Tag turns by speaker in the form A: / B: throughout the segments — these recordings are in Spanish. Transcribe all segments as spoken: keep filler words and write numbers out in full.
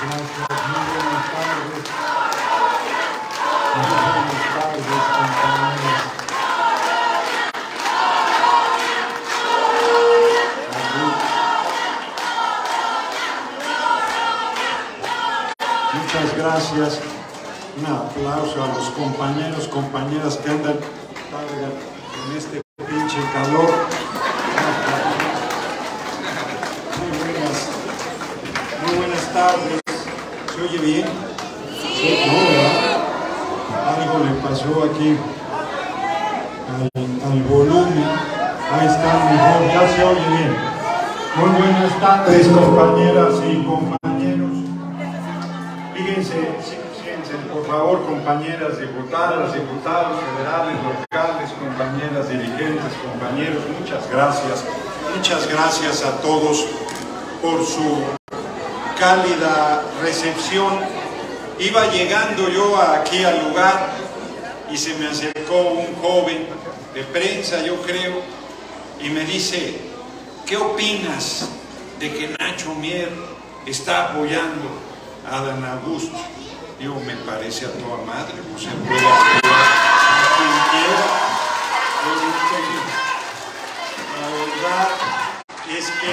A: Gracias, muy buenas tardes. Muy buenas tardes, compañeros. Muchas gracias. Un aplauso a los compañeros, compañeras que andan en este pinche calor. Muy buenas, muy buenas tardes. ¿Se oye bien? Sí. ¿No, verdad? Algo le pasó aquí al, al volumen. Ahí está mejor, ya se oye bien. Muy buenas tardes, compañeras y compañeros. Fíjense, fíjense, por favor, compañeras diputadas, diputados federales, locales, compañeras dirigentes, compañeros, muchas gracias. Muchas gracias a todos por su cálida recepción. Iba llegando yo aquí al lugar y se me acercó un joven de prensa, yo creo, y me dice: ¿qué opinas de que Nacho Mier está apoyando a Adán Augusto? Digo, me parece a toda madre, pues se puede apoyar a quien quiera. La verdad es que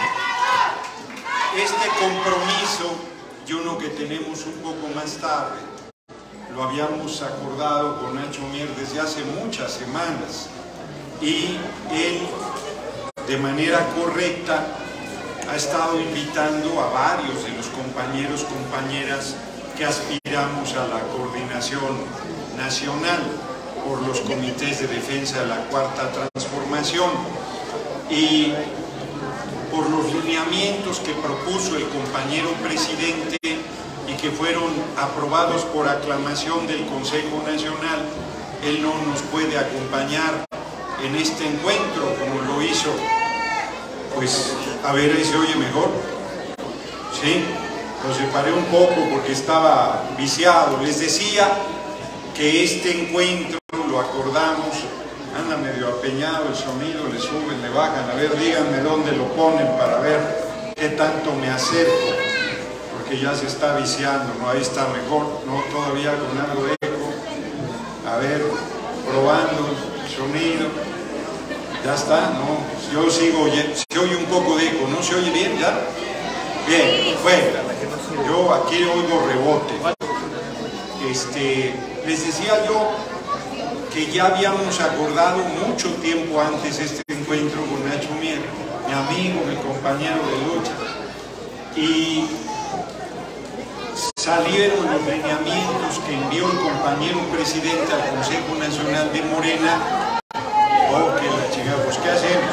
A: este compromiso y uno que tenemos un poco más tarde, lo habíamos acordado con Nacho Mier desde hace muchas semanas, y él, de manera correcta, ha estado invitando a varios de los compañeros, compañeras que aspiramos a la coordinación nacional por los comités de defensa de la Cuarta Transformación, y por los lineamientos que propuso el compañero presidente y que fueron aprobados por aclamación del Consejo Nacional. Él no nos puede acompañar en este encuentro como lo hizo. Pues, a ver, ahí se oye mejor. Sí, lo separé un poco porque estaba viciado. Les decía que este encuentro lo acordamos. Anda medio apeñado el sonido, le suben, le bajan. A ver, díganme dónde lo ponen para ver qué tanto me acerco, porque ya se está viciando, ¿no? Ahí está mejor, ¿no? Todavía con algo de eco. A ver, probando el sonido. Ya está, ¿no? Yo sigo, se oye un poco de eco, ¿no? ¿Se oye bien ya? Bien, bueno, yo aquí oigo rebote. Este, les decía yo que ya habíamos acordado mucho tiempo antes este encuentro con Nacho Mier, mi amigo, mi compañero de lucha, y salieron los lineamientos que envió el compañero presidente al Consejo Nacional de Morena. Oh, que la chingada, pues ¿qué hacemos?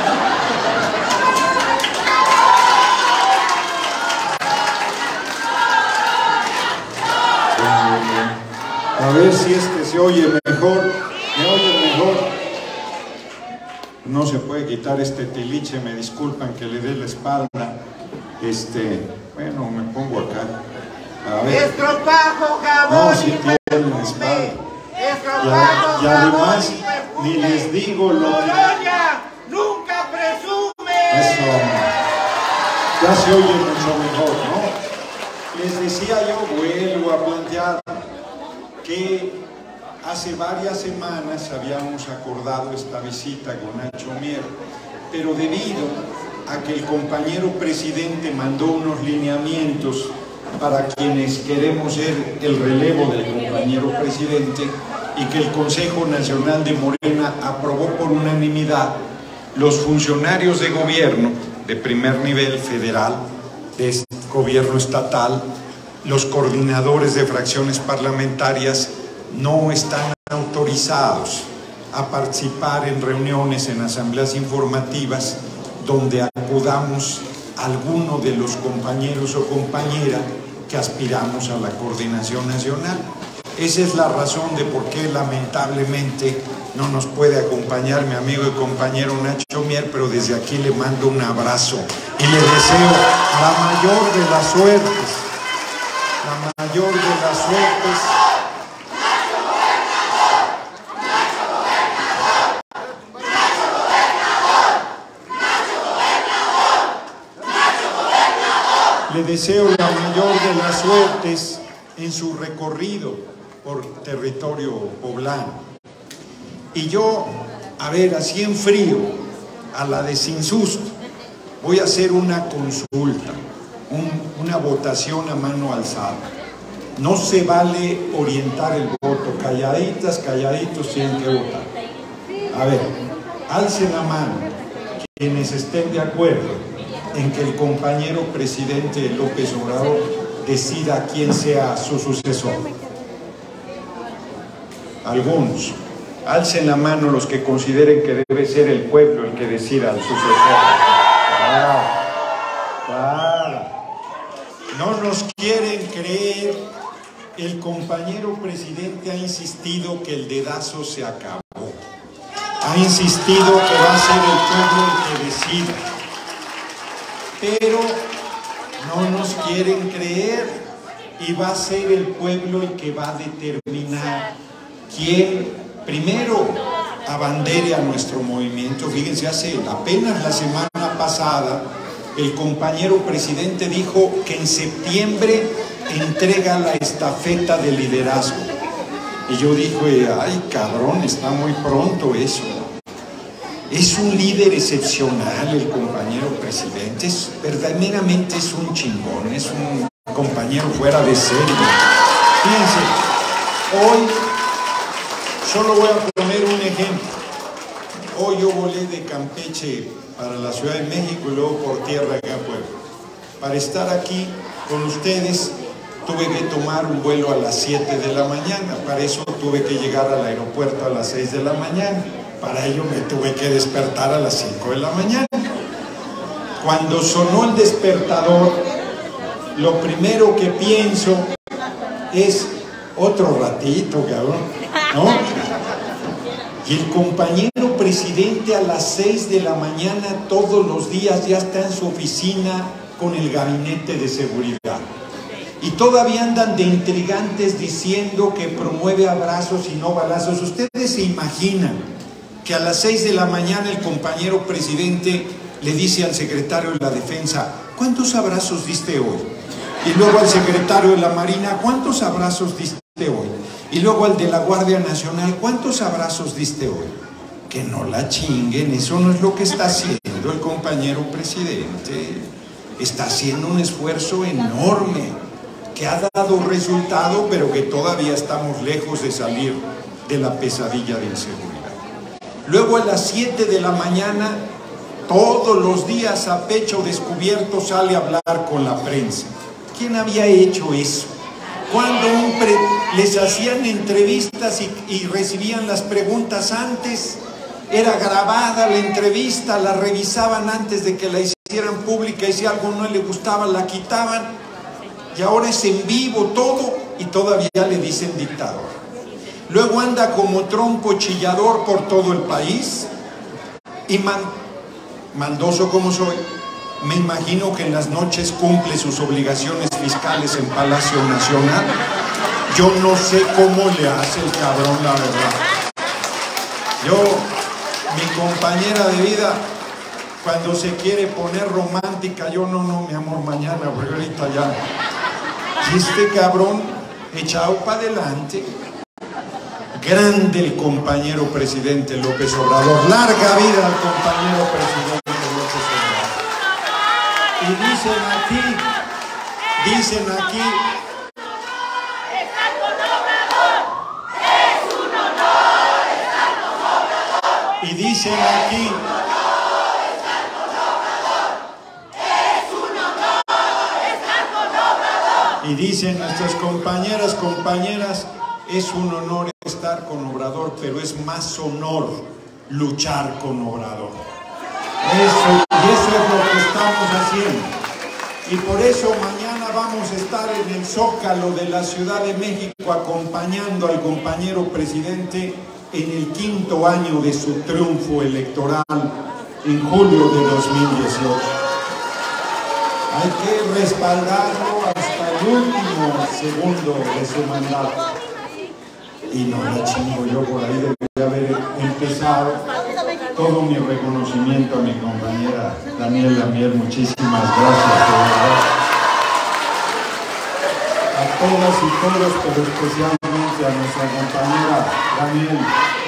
A: A ver si es que se oye mejor, me oye mejor. No se puede quitar este tiliche, me disculpan que le dé la espalda. Este, bueno, me pongo acá. A ver.
B: Estropajo, jabón,
A: no, si tienen la espalda. Y, y además, ni les digo lo que...
B: ¡Nunca presume!
A: Eso, ya se oye mucho mejor, ¿no? Les decía yo, vuelvo a plantear que hace varias semanas habíamos acordado esta visita con Nacho Mier, pero debido a que el compañero presidente mandó unos lineamientos para quienes queremos ser el relevo del compañero presidente y que el Consejo Nacional de Morena aprobó por unanimidad, los funcionarios de gobierno de primer nivel federal, de gobierno estatal, los coordinadores de fracciones parlamentarias no están autorizados a participar en reuniones, en asambleas informativas donde acudamos a alguno de los compañeros o compañeras que aspiramos a la coordinación nacional. Esa es la razón de por qué lamentablemente no nos puede acompañar mi amigo y compañero Nacho Mier, pero desde aquí le mando un abrazo y le deseo la mayor de las suertes, la mayor de las suertes. le deseo la mayor de las suertes en su recorrido por territorio poblano. Y yo, a ver, así en frío, a la de sin susto, voy a hacer una consulta, un, una votación a mano alzada. No se vale orientar el voto, calladitas, calladitos tienen que votar. A ver, alcen la mano quienes estén de acuerdo en que el compañero presidente López Obrador decida quién sea su sucesor. Algunos. Alcen la mano los que consideren que debe ser el pueblo el que decida al sucesor. Claro, claro. No nos quieren creer. El compañero presidente ha insistido que el dedazo se acabó. Ha insistido que va a ser el pueblo el que decida. Pero no nos quieren creer y va a ser el pueblo el que va a determinar quién primero abandere a nuestro movimiento. Fíjense, hace apenas la semana pasada el compañero presidente dijo que en septiembre entrega la estafeta de liderazgo. Y yo dije, ay cabrón, está muy pronto eso. Es un líder excepcional el compañero presidente, es, verdaderamente es un chingón, es un compañero fuera de serie. Fíjense, hoy solo voy a poner un ejemplo. Hoy yo volé de Campeche para la Ciudad de México y luego por tierra acá a Puebla. Para estar aquí con ustedes tuve que tomar un vuelo a las siete de la mañana. Para eso tuve que llegar al aeropuerto a las seis de la mañana. Para ello me tuve que despertar a las cinco de la mañana. Cuando sonó el despertador, lo primero que pienso es otro ratito, cabrón, ¿no? Y el compañero presidente a las seis de la mañana todos los días ya está en su oficina con el gabinete de seguridad. Y todavía andan de intrigantes diciendo que promueve abrazos y no balazos. ¿Ustedes se imaginan que a las seis de la mañana el compañero presidente le dice al secretario de la Defensa, ¿cuántos abrazos diste hoy? Y luego al secretario de la Marina, ¿cuántos abrazos diste hoy? Y luego al de la Guardia Nacional, ¿cuántos abrazos diste hoy? Que no la chinguen, eso no es lo que está haciendo el compañero presidente. Está haciendo un esfuerzo enorme que ha dado resultado, pero que todavía estamos lejos de salir de la pesadilla de inseguridad. Luego a las siete de la mañana, todos los días a pecho descubierto sale a hablar con la prensa. ¿Quién había hecho eso? Cuando un pre les hacían entrevistas y, y recibían las preguntas antes, era grabada la entrevista, la revisaban antes de que la hicieran pública y si algo no le gustaba la quitaban. Y ahora es en vivo todo y todavía le dicen dictador. Luego anda como trompo chillador por todo el país y man, mandoso como soy, me imagino que en las noches cumple sus obligaciones fiscales en Palacio Nacional. Yo no sé cómo le hace el cabrón, la verdad. Yo, mi compañera de vida, cuando se quiere poner romántica, yo no, no, mi amor, mañana, porque ahorita ya. Y este cabrón echado para adelante. Grande el compañero presidente López Obrador. Larga vida al compañero presidente López Obrador. Y dicen aquí, dicen aquí.
C: Estar con Obrador es un honor. Estar con Obrador.
A: Y dicen aquí. Y dicen nuestras compañeras, compañeras, es un honor estar con Obrador, pero es más honor luchar con Obrador. Eso, y eso es lo que estamos haciendo. Y por eso mañana vamos a estar en el Zócalo de la Ciudad de México acompañando al compañero presidente en el quinto año de su triunfo electoral en julio de dos mil dieciocho. Hay que respaldarlo hasta el último segundo de su mandato. Y no la chingo, yo por ahí debería haber empezado. Todo mi reconocimiento a mi compañera Daniela Mier, muchísimas gracias, de verdad. a todas y todos, pero especialmente a nuestra compañera Daniel.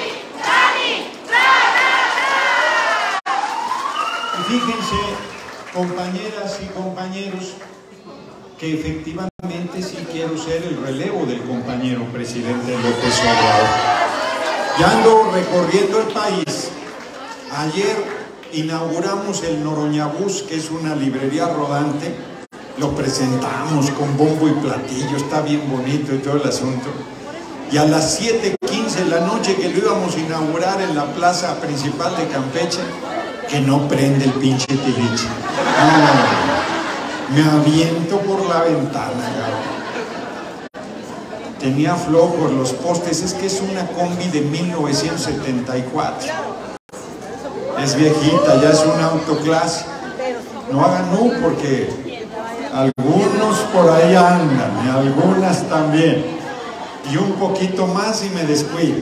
A: Y fíjense, compañeras y compañeros, que efectivamente sí quiero ser el relevo del compañero presidente López Obrador. Ya ando recorriendo el país. Ayer inauguramos el Noroñabús, que es una librería rodante. Lo presentamos con bombo y platillo, está bien bonito y todo el asunto. Y a las siete quince de la noche que lo íbamos a inaugurar en la plaza principal de Campeche, que no prende el pinche tiliche. No, me aviento por la ventana, cabrón. Tenía flojos los postes, es que es una combi de mil novecientos setenta y cuatro. Es viejita, ya es un autoclase. No hagan nu porque algunos por ahí andan y algunas también. Y un poquito más y me descuido.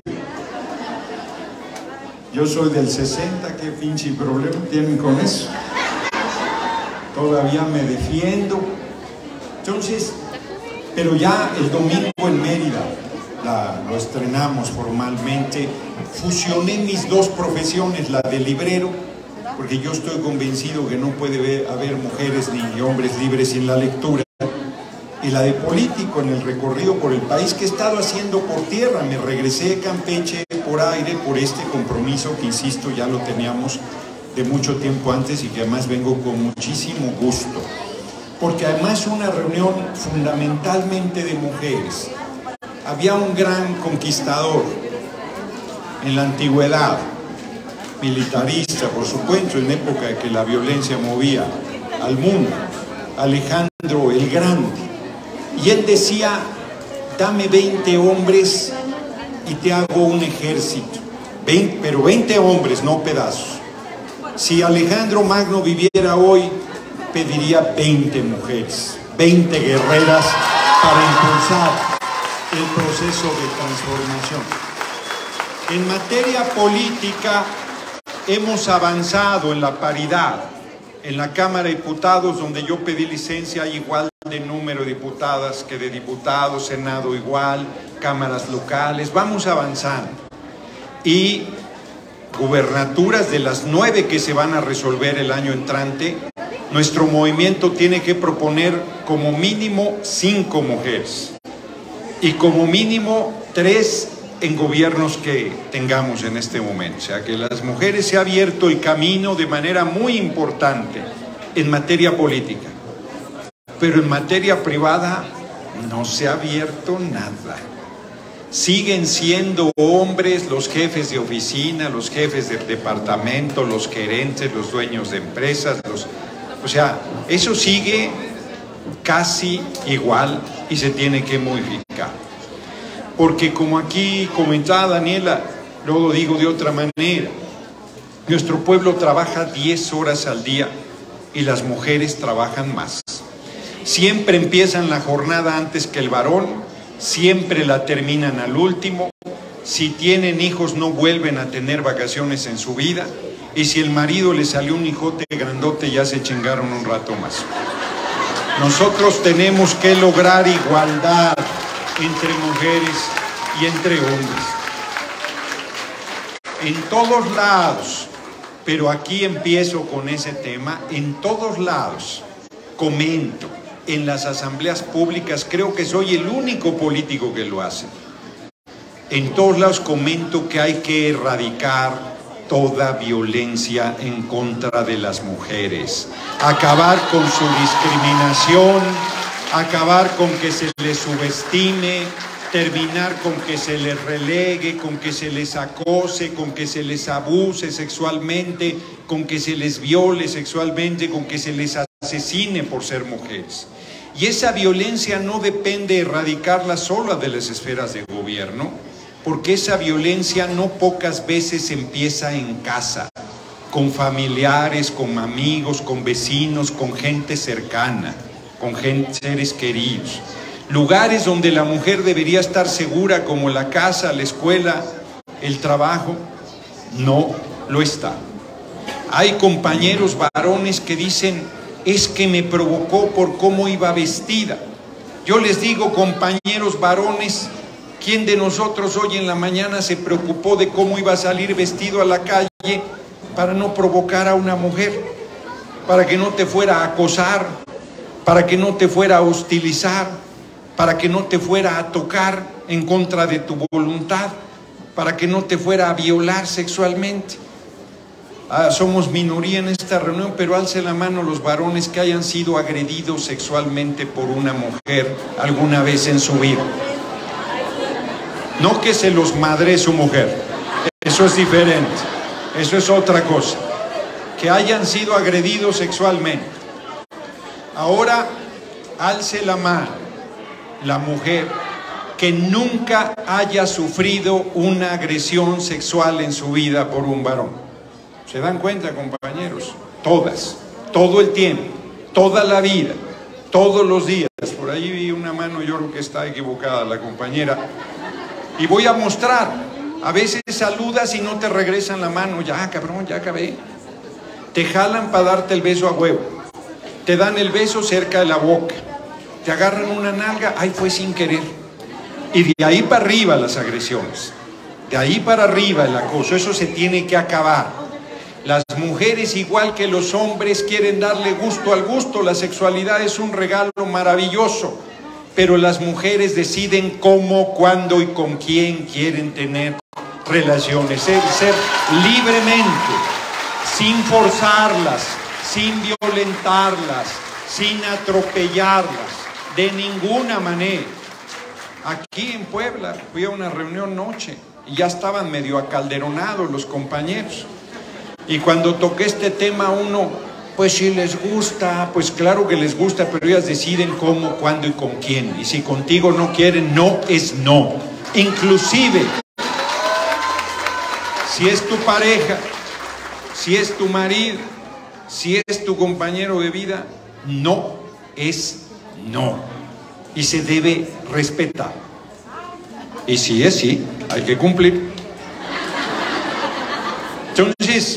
A: Yo soy del sesenta, ¿qué pinche problema tienen con eso? Todavía me defiendo. Entonces, pero ya el domingo en Mérida la, lo estrenamos formalmente. Fusioné mis dos profesiones, la de librero, porque yo estoy convencido que no puede haber mujeres ni hombres libres sin la lectura, y la de político en el recorrido por el país que he estado haciendo por tierra. Me regresé de Campeche por aire por este compromiso que, insisto, ya lo teníamos de mucho tiempo antes y que además vengo con muchísimo gusto, porque además una reunión fundamentalmente de mujeres. Había un gran conquistador en la antigüedad, militarista, por supuesto, en época de que la violencia movía al mundo, Alejandro el Grande. Y él decía, dame veinte hombres y te hago un ejército. veinte, pero veinte hombres, no pedazos. Si Alejandro Magno viviera hoy, pediría veinte mujeres, veinte guerreras para impulsar el proceso de transformación. En materia política, hemos avanzado en la paridad. En la Cámara de Diputados, donde yo pedí licencia, hay igual de número de diputadas que de diputados, Senado igual, cámaras locales, vamos avanzando. Y gubernaturas de las nueve que se van a resolver el año entrante, nuestro movimiento tiene que proponer como mínimo cinco mujeres y como mínimo tres en gobiernos que tengamos en este momento. O sea, que las mujeres se ha abierto el camino de manera muy importante en materia política, pero en materia privada no se ha abierto nada. Siguen siendo hombres los jefes de oficina, los jefes de departamento, los gerentes, los dueños de empresas, los... o sea, eso sigue casi igual y se tiene que modificar. Porque como aquí comentaba Daniela, luego lo digo de otra manera, nuestro pueblo trabaja diez horas al día y las mujeres trabajan más. Siempre empiezan la jornada antes que el varón, siempre la terminan al último. Si tienen hijos no vuelven a tener vacaciones en su vida, y si el marido le salió un hijote grandote ya se chingaron un rato más. Nosotros tenemos que lograr igualdad entre mujeres y entre hombres. En todos lados, pero aquí empiezo con ese tema, en todos lados, comento, en las asambleas públicas, creo que soy el único político que lo hace. En todos lados comento que hay que erradicar toda violencia en contra de las mujeres, acabar con su discriminación, acabar con que se les subestime, terminar con que se les relegue, con que se les acose, con que se les abuse sexualmente, con que se les viole sexualmente, con que se les asesine por ser mujeres. Y esa violencia no depende de erradicarla sola de las esferas de gobierno, porque esa violencia no pocas veces empieza en casa, con familiares, con amigos, con vecinos, con gente cercana, con gente, seres queridos. Lugares donde la mujer debería estar segura, como la casa, la escuela, el trabajo, no lo está. Hay compañeros varones que dicen, es que me provocó por cómo iba vestida. Yo les digo, compañeros varones, ¿quién de nosotros hoy en la mañana se preocupó de cómo iba a salir vestido a la calle para no provocar a una mujer, para que no te fuera a acosar, para que no te fuera a hostilizar, para que no te fuera a tocar en contra de tu voluntad, para que no te fuera a violar sexualmente? Ah, somos minoría en esta reunión, pero alce la mano los varones que hayan sido agredidos sexualmente por una mujer alguna vez en su vida. No que se los madre su mujer, eso es diferente, eso es otra cosa. Que hayan sido agredidos sexualmente. Ahora, alce la mano la mujer que nunca haya sufrido una agresión sexual en su vida por un varón. ¿Se dan cuenta, compañeros? Todas, todo el tiempo, toda la vida, todos los días. Por ahí vi una mano, yo creo que está equivocada la compañera. Y voy a mostrar, a veces saludas y no te regresan la mano. Ya, cabrón, ya acabé. Te jalan para darte el beso a huevo. Te dan el beso cerca de la boca. Te agarran una nalga, ay, fue sin querer. Y de ahí para arriba las agresiones. De ahí para arriba el acoso. Eso se tiene que acabar. Las mujeres, igual que los hombres, quieren darle gusto al gusto. La sexualidad es un regalo maravilloso, pero las mujeres deciden cómo, cuándo y con quién quieren tener relaciones. Ser, ser libremente, sin forzarlas, sin violentarlas, sin atropellarlas, de ninguna manera. Aquí en Puebla fui a una reunión noche y ya estaban medio acalderonados los compañeros. Y cuando toqué este tema, uno, pues si les gusta, pues claro que les gusta, pero ellas deciden cómo, cuándo y con quién. Y si contigo no quieren, no es no. Inclusive, si es tu pareja, si es tu marido, si es tu compañero de vida, no es no. Y se debe respetar. Y si es sí, hay que cumplir. Entonces,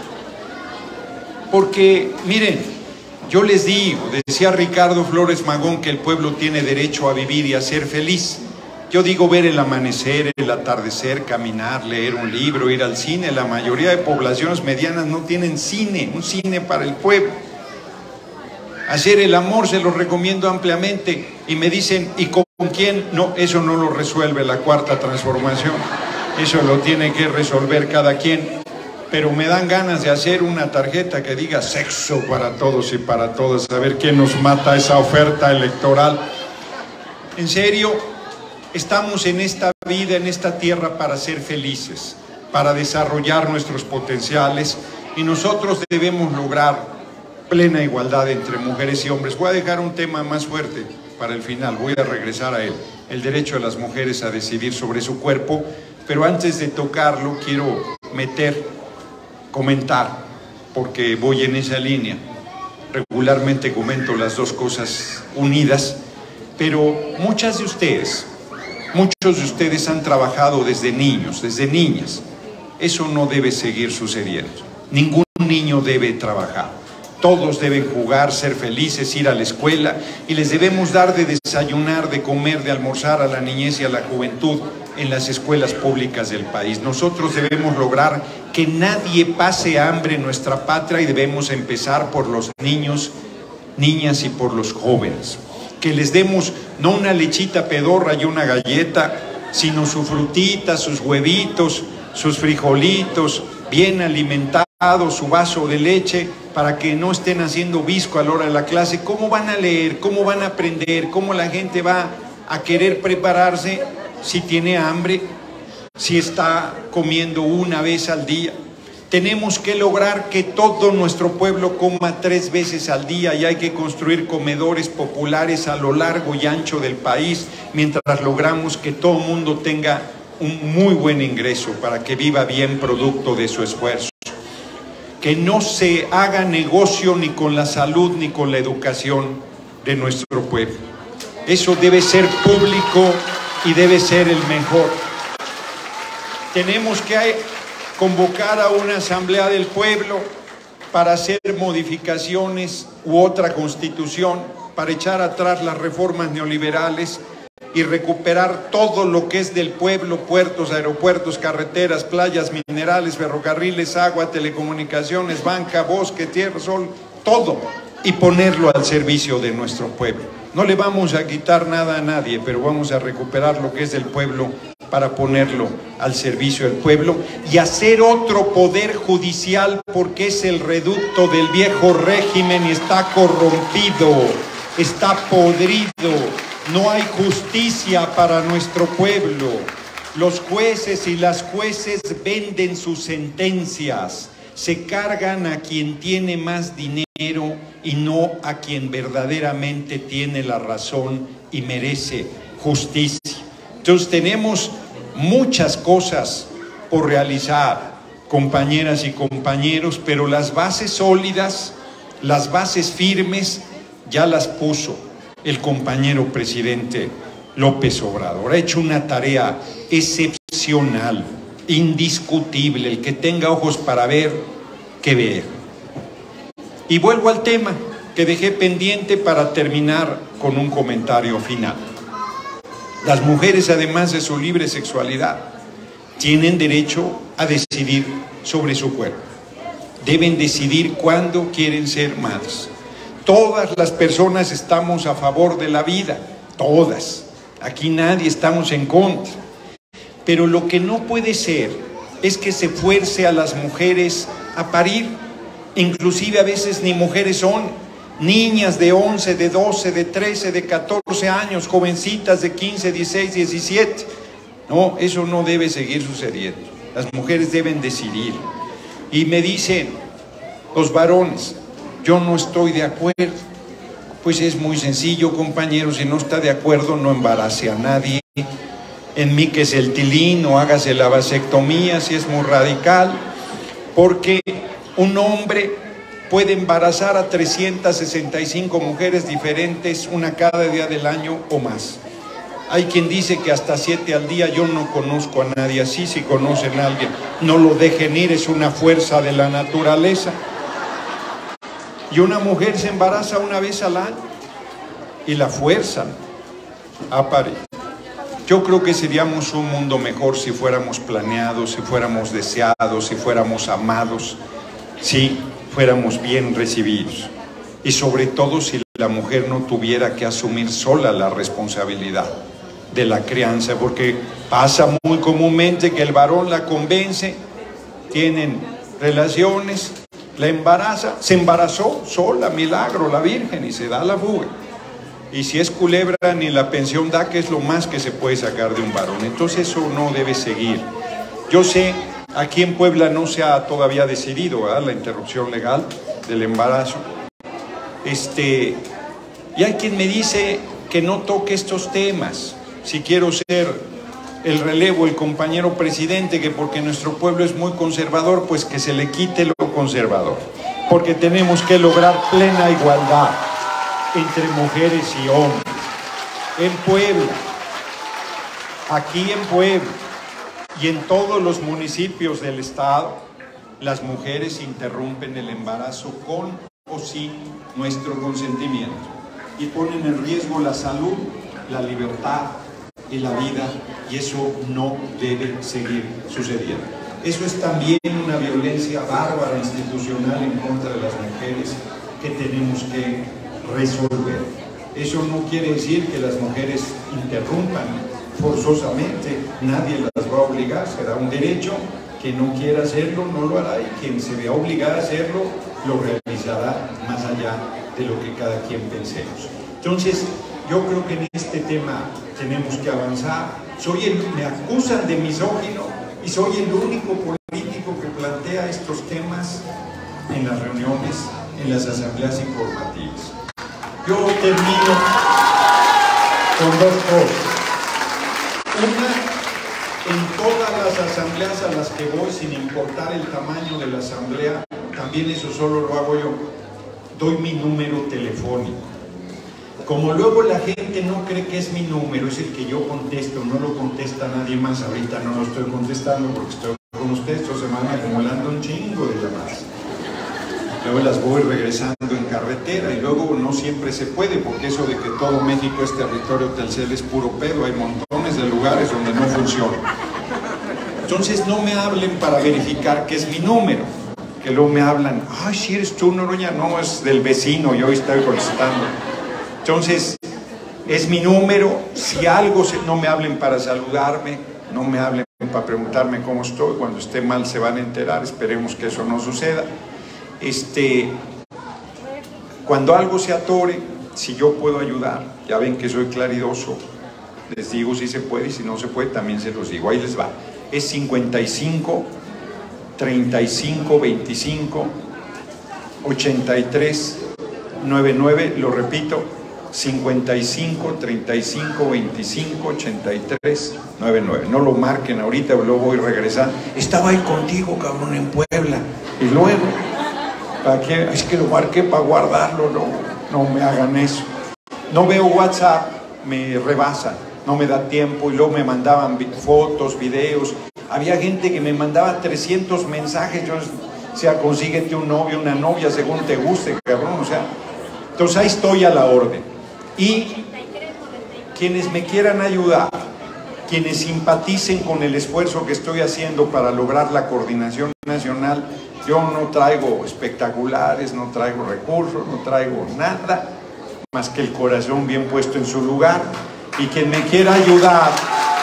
A: porque, miren, yo les digo, decía Ricardo Flores Magón que el pueblo tiene derecho a vivir y a ser feliz. Yo digo ver el amanecer, el atardecer, caminar, leer un libro, ir al cine. La mayoría de poblaciones medianas no tienen cine, un cine para el pueblo. Hacer el amor se lo recomiendo ampliamente. Y me dicen, ¿y con quién? No, eso no lo resuelve la cuarta transformación. Eso lo tiene que resolver cada quien. Pero me dan ganas de hacer una tarjeta que diga sexo para todos y para todas, a ver quién nos mata esa oferta electoral. En serio, estamos en esta vida, en esta tierra para ser felices, para desarrollar nuestros potenciales, y nosotros debemos lograr plena igualdad entre mujeres y hombres. Voy a dejar un tema más fuerte para el final, voy a regresar a él, el derecho de las mujeres a decidir sobre su cuerpo, pero antes de tocarlo quiero meter comentar, porque voy en esa línea. Regularmente comento las dos cosas unidas, pero muchas de ustedes, muchos de ustedes han trabajado desde niños, desde niñas. Eso no debe seguir sucediendo. Ningún niño debe trabajar. Todos deben jugar, ser felices, ir a la escuela, y les debemos dar de desayunar, de comer, de almorzar a la niñez y a la juventud en las escuelas públicas del país. Nosotros debemos lograr que nadie pase hambre en nuestra patria, y debemos empezar por los niños, niñas y por los jóvenes. Que les demos no una lechita pedorra y una galleta, sino su frutita, sus huevitos, sus frijolitos, bien alimentados, su vaso de leche, para que no estén haciendo visco a la hora de la clase. ¿Cómo van a leer? ¿Cómo van a aprender? ¿Cómo la gente va a querer prepararse si tiene hambre? Si está comiendo una vez al día. Tenemos que lograr que todo nuestro pueblo coma tres veces al día, y hay que construir comedores populares a lo largo y ancho del país, mientras logramos que todo el mundo tenga un muy buen ingreso para que viva bien producto de su esfuerzo. Que no se haga negocio ni con la salud ni con la educación de nuestro pueblo. Eso debe ser público y debe ser el mejor. Tenemos que convocar a una asamblea del pueblo para hacer modificaciones u otra constitución para echar atrás las reformas neoliberales y recuperar todo lo que es del pueblo: puertos, aeropuertos, carreteras, playas, minerales, ferrocarriles, agua, telecomunicaciones, banca, bosque, tierra, sol, todo, y ponerlo al servicio de nuestro pueblo. No le vamos a quitar nada a nadie, pero vamos a recuperar lo que es del pueblo para ponerlo al servicio del pueblo y hacer otro poder judicial, porque es el reducto del viejo régimen y está corrompido, está podrido, no hay justicia para nuestro pueblo. Los jueces y las jueces venden sus sentencias, se cargan a quien tiene más dinero y no a quien verdaderamente tiene la razón y merece justicia. Entonces tenemos muchas cosas por realizar, compañeras y compañeros, pero las bases sólidas, las bases firmes, ya las puso el compañero presidente López Obrador. Ha hecho una tarea excepcional, indiscutible. El que tenga ojos para ver, que vea. Y vuelvo al tema que dejé pendiente para terminar con un comentario final. Las mujeres, además de su libre sexualidad, tienen derecho a decidir sobre su cuerpo. Deben decidir cuándo quieren ser madres. Todas las personas estamos a favor de la vida, todas. Aquí nadie estamos en contra. Pero lo que no puede ser es que se fuerce a las mujeres a parir. Inclusive a veces ni mujeres son. Niñas de once, de doce, de trece, de catorce años, jovencitas de quince, dieciséis, diecisiete. No, eso no debe seguir sucediendo. Las mujeres deben decidir. Y me dicen los varones, yo no estoy de acuerdo. Pues es muy sencillo, compañero, si no está de acuerdo, no embarace a nadie. Enmíquese el tilín o hágase la vasectomía si es muy radical, porque un hombre puede embarazar a trescientas sesenta y cinco mujeres diferentes, una cada día del año o más. Hay quien dice que hasta siete al día. Yo no conozco a nadie así. Si conocen a alguien, no lo dejen ir, es una fuerza de la naturaleza. Y una mujer se embaraza una vez al año y la fuerzan a parir. Yo creo que seríamos un mundo mejor si fuéramos planeados, si fuéramos deseados, si fuéramos amados, si fuéramos bien recibidos. Y sobre todo si la mujer no tuviera que asumir sola la responsabilidad de la crianza, porque pasa muy comúnmente que el varón la convence, tienen relaciones, la embaraza, se embarazó sola, milagro, la Virgen, y se da la fuga. Y si es culebra, ni la pensión da, que es lo más que se puede sacar de un varón. Entonces eso no debe seguir. Yo sé, aquí en Puebla no se ha todavía decidido, ¿verdad?, la interrupción legal del embarazo. Este, y hay quien me dice que no toque estos temas. Si quiero ser el relevo, el compañero presidente, que porque nuestro pueblo es muy conservador, pues que se le quite lo conservador. Porque tenemos que lograr plena igualdad entre mujeres y hombres. En Puebla, aquí en Puebla y en todos los municipios del estado, las mujeres interrumpen el embarazo con o sin nuestro consentimiento y ponen en riesgo la salud, la libertad y la vida, y eso no debe seguir sucediendo. Eso es también una violencia bárbara institucional en contra de las mujeres que tenemos que resolver. Eso no quiere decir que las mujeres interrumpan forzosamente, nadie las va a obligar, será un derecho. Quien no quiera hacerlo no lo hará, y quien se vea obligado a hacerlo lo realizará, más allá de lo que cada quien pensemos. Entonces, yo creo que en este tema tenemos que avanzar. Soy el, me acusan de misógino y soy el único político que plantea estos temas en las reuniones, en las asambleas informativas. Yo termino con dos cosas. Una, en todas las asambleas a las que voy, sin importar el tamaño de la asamblea, también eso solo lo hago yo, doy mi número telefónico. Como luego la gente no cree que es mi número, es el que yo contesto, no lo contesta nadie más. Ahorita no lo estoy contestando porque estoy con ustedes, se van acumulando un chingo de llamadas. Luego las voy regresando en cada carretera, y luego no siempre se puede, porque eso de que todo México es territorio Telcel es puro pedo, hay montones de lugares donde no funciona. Entonces no me hablen para verificar que es mi número, que luego me hablan, ay, si eres tú, Noroña, no, es del vecino, yo estoy contestando. Entonces, es mi número, si algo, se, no me hablen para saludarme, no me hablen para preguntarme cómo estoy, cuando esté mal se van a enterar, esperemos que eso no suceda. Este, cuando algo se atore, si yo puedo ayudar, ya ven que soy claridoso, les digo si se puede, y si no se puede también se los digo, ahí les va. Es cincuenta y cinco, treinta y cinco, veinticinco, ochenta y tres, noventa y nueve, lo repito, cincuenta y cinco, treinta y cinco, veinticinco, ochenta y tres, noventa y nueve. No lo marquen ahorita, luego voy regresando. Estaba ahí contigo, cabrón, en Puebla. Y luego, ¿para qué? Es que lo marqué para guardarlo, no, no me hagan eso. No veo WhatsApp, me rebasa, no me da tiempo, y luego me mandaban fotos, videos. Había gente que me mandaba trescientos mensajes, yo decía, consíguete un novio, una novia, según te guste, cabrón, o sea. Entonces ahí estoy a la orden. Y quienes me quieran ayudar, quienes simpaticen con el esfuerzo que estoy haciendo para lograr la coordinación nacional, yo no traigo espectaculares, no traigo recursos, no traigo nada, más que el corazón bien puesto en su lugar. Y quien me quiera ayudar,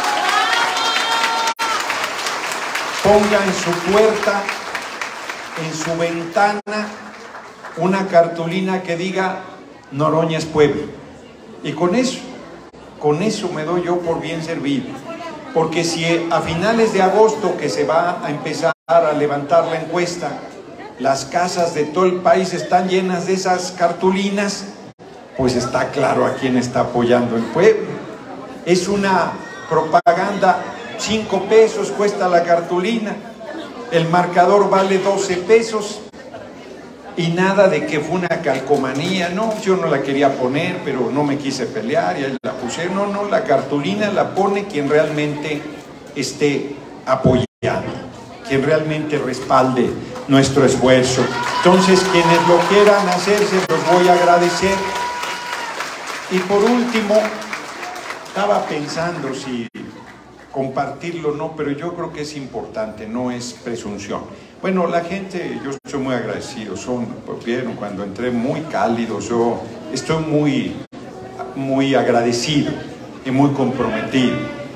A: ponga en su puerta, en su ventana, una cartulina que diga Noroña es pueblo. Y con eso, con eso me doy yo por bien servido. Porque si a finales de agosto, que se va a empezar a levantar la encuesta, las casas de todo el país están llenas de esas cartulinas, pues está claro a quién está apoyando el pueblo. Es una propaganda, cinco pesos cuesta la cartulina, el marcador vale doce pesos, y nada de que fue una calcomanía, no, yo no la quería poner, pero no me quise pelear y ahí la puse. No, no, la cartulina la pone quien realmente esté apoyando, quien realmente respalde nuestro esfuerzo. Entonces, quienes lo quieran hacer, se los voy a agradecer. Y por último, estaba pensando si compartirlo o no, pero yo creo que es importante, no es presunción. Bueno, la gente, yo estoy muy agradecido, son, pues, vieron cuando entré muy cálidos, yo estoy muy, muy agradecido y muy comprometido.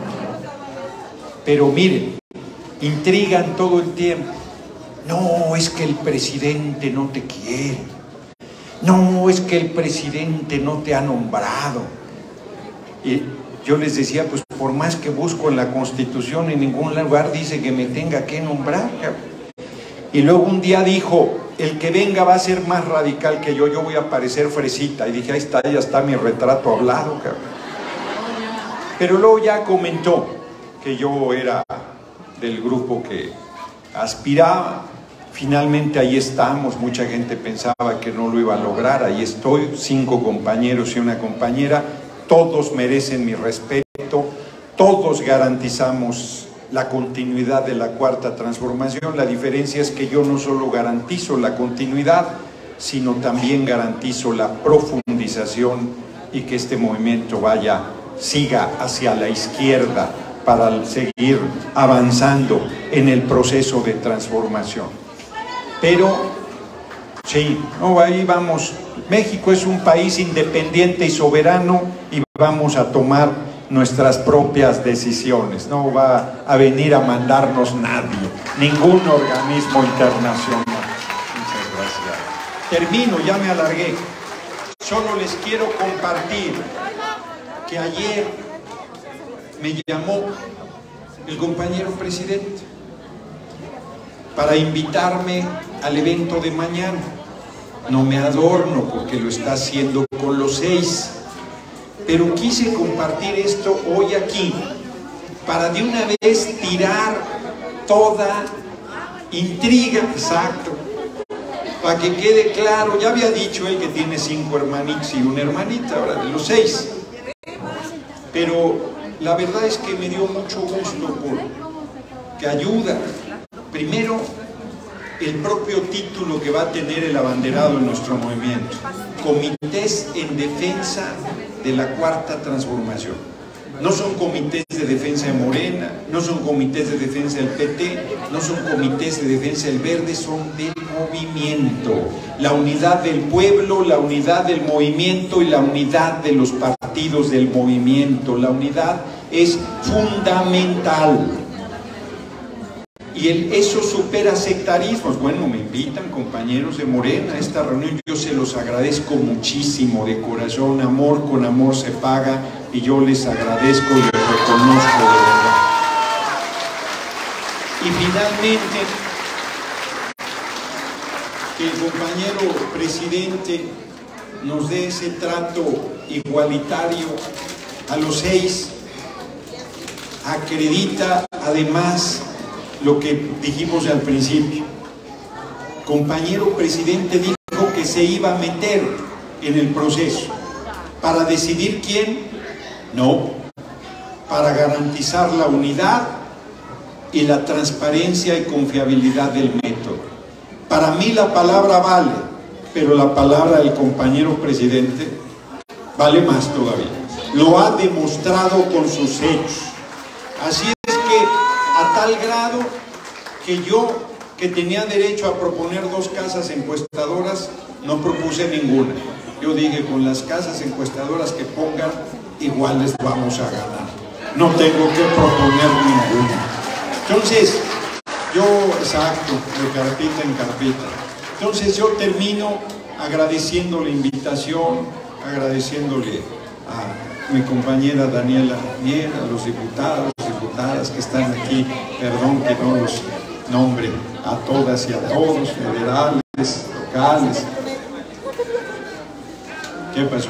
A: Pero miren, intrigan todo el tiempo. No, es que el presidente no te quiere. No, es que el presidente no te ha nombrado. Y yo les decía, pues por más que busco en la Constitución, en ningún lugar dice que me tenga que nombrar. Y luego un día dijo, el que venga va a ser más radical que yo, yo voy a parecer fresita. Y dije, ahí está, ya está mi retrato hablado, cabrón. Pero luego ya comentó que yo era del grupo que aspiraba. Finalmente ahí estamos, mucha gente pensaba que no lo iba a lograr, ahí estoy, cinco compañeros y una compañera, todos merecen mi respeto, todos garantizamos la continuidad de la Cuarta Transformación. La diferencia es que yo no solo garantizo la continuidad, sino también garantizo la profundización y que este movimiento vaya, siga hacia la izquierda para seguir avanzando en el proceso de transformación. Pero, sí, no, ahí vamos. México es un país independiente y soberano y vamos a tomar nuestras propias decisiones. No va a venir a mandarnos nadie, ningún organismo internacional. Muchas gracias. Termino, ya me alargué. Solo les quiero compartir que ayer me llamó el compañero presidente para invitarme al evento de mañana. No me adorno porque lo está haciendo con los seis, pero quise compartir esto hoy aquí para de una vez tirar toda intriga, exacto, para que quede claro. Ya había dicho él que tiene cinco hermanitos y una hermanita, ahora de los seis, pero la verdad es que me dio mucho gusto porque ayuda. Primero, el propio título que va a tener el abanderado en nuestro movimiento: Comités en Defensa de la Cuarta Transformación. No son comités de defensa de Morena, no son comités de defensa del P T, no son comités de defensa del Verde, son del movimiento. La unidad del pueblo, la unidad del movimiento y la unidad de los partidos del movimiento. La unidad es fundamental. Y el, eso supera sectarismos. Bueno, me invitan compañeros de Morena a esta reunión, yo se los agradezco muchísimo de corazón. Amor con amor se paga, y yo les agradezco y les reconozco de verdad. Y finalmente, que el compañero presidente nos dé ese trato igualitario a los seis, acredita además lo que dijimos al principio. Compañero presidente dijo que se iba a meter en el proceso. ¿Para decidir quién? No. Para garantizar la unidad y la transparencia y confiabilidad del método. Para mí la palabra vale, pero la palabra del compañero presidente vale más todavía. Lo ha demostrado con sus hechos. Así es que, a tal grado que yo, que tenía derecho a proponer dos casas encuestadoras, no propuse ninguna. Yo dije, con las casas encuestadoras que pongan, igual les vamos a ganar. No tengo que proponer ninguna. Entonces, yo, exacto, de carpeta en carpeta. Entonces yo termino agradeciendo la invitación, agradeciéndole a mi compañera Daniela Mier, a los diputados, diputadas que están aquí, perdón que no los nombre a todas y a todos, federales, locales. ¿Qué pasó?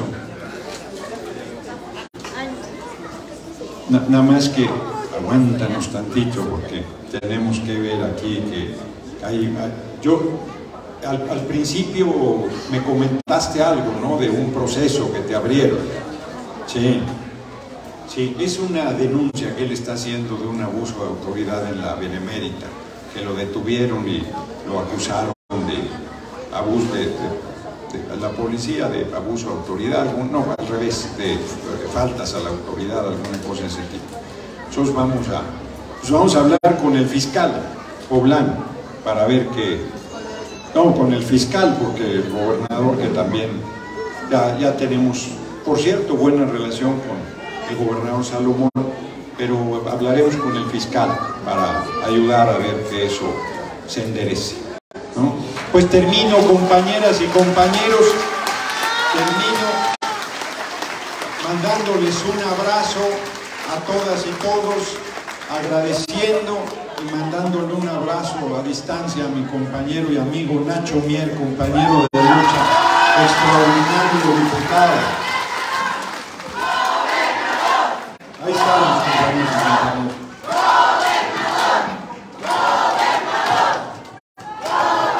A: Na, nada más que aguántanos tantito porque tenemos que ver aquí que hay, hay yo al, al principio me comentaste algo, ¿no? De un proceso que te abrieron. Sí. Sí, es una denuncia que él está haciendo de un abuso de autoridad en la Benemérita, que lo detuvieron y lo acusaron de abuso de, de, de la policía, de abuso de autoridad, no, al revés, de, de faltas a la autoridad, alguna cosa de ese tipo. Nosotros vamos a, pues vamos a hablar con el fiscal poblano para ver qué, no, con el fiscal, porque el gobernador que también, ya, ya tenemos, por cierto, buena relación con el gobernador Salomón, pero hablaremos con el fiscal para ayudar a ver que eso se enderece, ¿no? Pues termino, compañeras y compañeros, termino mandándoles un abrazo a todas y todos, agradeciendo y mandándole un abrazo a distancia a mi compañero y amigo Nacho Mier, compañero de lucha, extraordinario diputado.